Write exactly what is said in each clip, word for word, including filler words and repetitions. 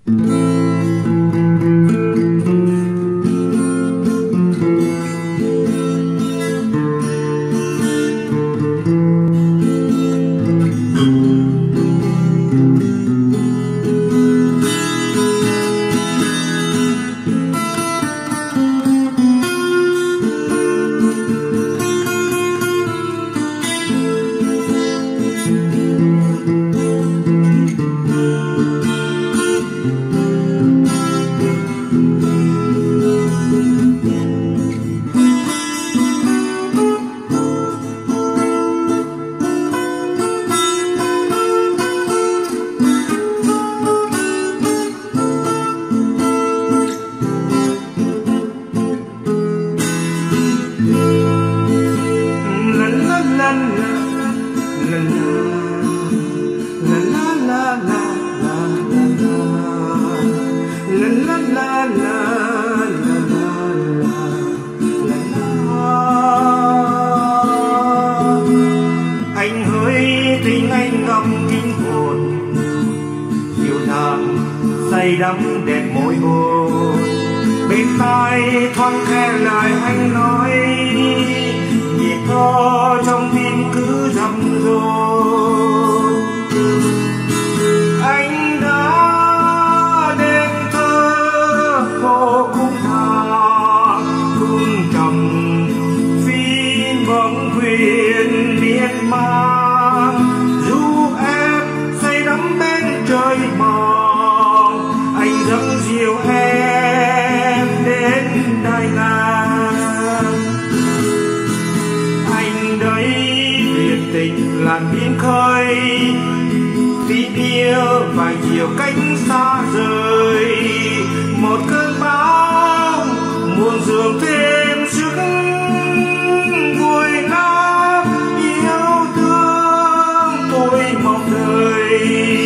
Anh hỡi tình anh ngậm kín hồn, yêu nàng say đắm đẹp môi hôn. Bên tai thoáng khe lời anh nói, nhịp thơ trong tim cứ rầm rộ. Anh đã đêm thơ vô cung thà, cung trầm phiên bóng huyền miên man. Dù em say đắm bên trời mong, anh dâng dìu em đến đại ngàn. Anh đấy biệt tình làn biên khơi, vì yêu vài chiều cánh xa rời. Một cơn bão muôn giường thêm sức vui lắm, yêu thương tôi mong đời.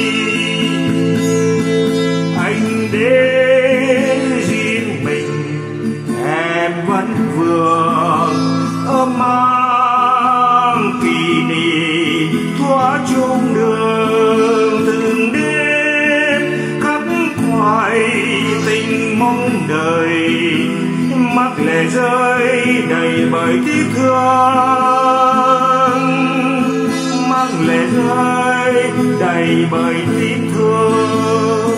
Anh đến riêng mình em vẫn vừa ôm mang kỷ niệm thoa chung đường. Từng đêm khắc khoải tình mong đời, mắt lệ rơi đầy bởi tiếc thương. Mắt lệ rơi đầy bởi tiếc thương.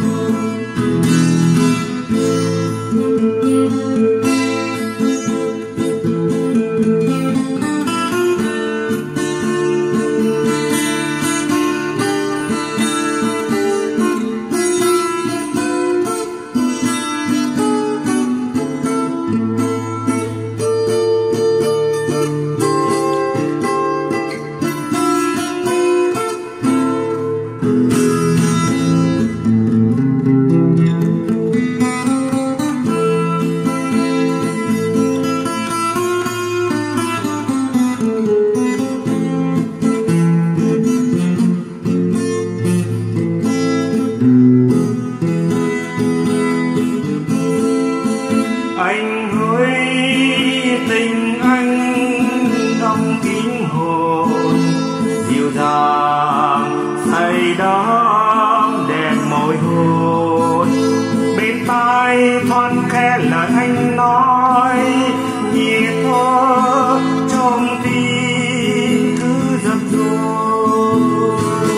Anh hỡi tình anh ngậm kín hồn, dịu dàng say đắm đẹp môi hôn. Bên tai thoáng khe lời anh nói, nhịp thơ trong tim cứ dập dồn.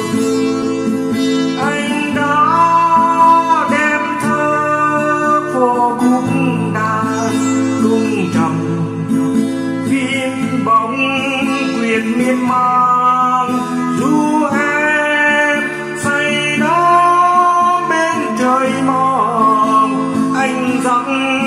Anh đã đem thơ vô cung đàn, cung trầm phiên bóng quyền miên man. Dù em say đó bên trời mong, anh dặn